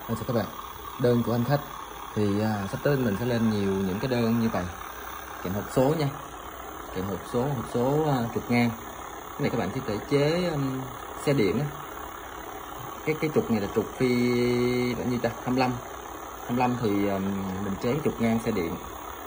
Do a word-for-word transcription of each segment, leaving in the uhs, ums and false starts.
Chào các bạn, đơn của anh khách thì à, sắp tới mình sẽ lên nhiều những cái đơn như vậy, kèm hộp số nha, kèm hộp số hộp số à, trục ngang. Cái này các bạn có thể chế um, xe điện á. cái cái trục này là trục phi bao nhiêu ta, hai mươi lăm hai mươi lăm thì um, mình chế trục ngang xe điện.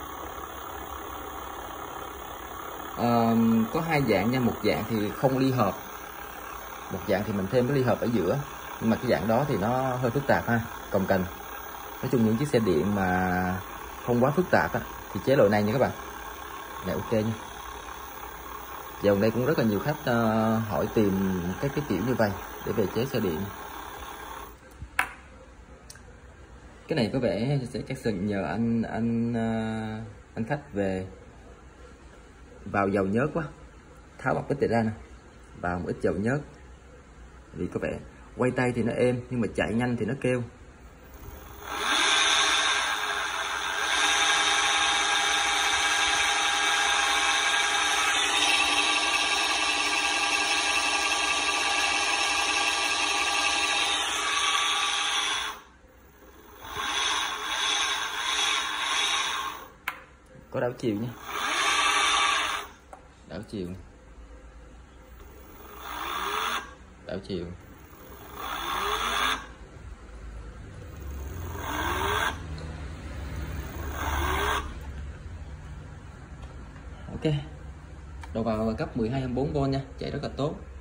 Um, có hai dạng nha, một dạng thì không ly hợp, một dạng thì mình thêm cái ly hợp ở giữa, nhưng mà cái dạng đó thì nó hơi phức tạp ha, cồng kềnh. Nói chung những chiếc xe điện mà không quá phức tạp á, thì chế loại này nha các bạn, này ok nha. Dạo đây cũng rất là nhiều khách uh, hỏi tìm các cái kiểu như vậy để về chế xe điện. Cái này có vẻ sẽ chắc cần nhờ anh anh uh, anh khách về vào dầu nhớt quá, tháo bọc ít này ra nè, vào một ít dầu nhớt, vì có vẻ quay tay thì nó êm nhưng mà chạy nhanh thì nó kêu. Có đảo chiều nha, đảo chiều đảo chiều ok. Đầu vào cấp mười hai, hai mươi bốn V nha, chạy rất là tốt.